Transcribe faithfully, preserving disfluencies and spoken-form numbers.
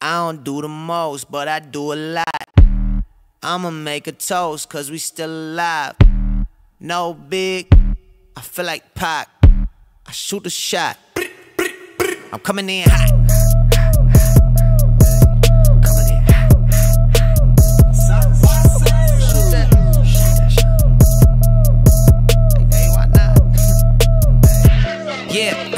I don't do the most, but I do a lot. I'ma make a toast, cause we still alive. No big, I feel like Pac. I shoot a shot. I'm coming in hot. Coming in hot. Shoot that. Hey, why not? Yeah.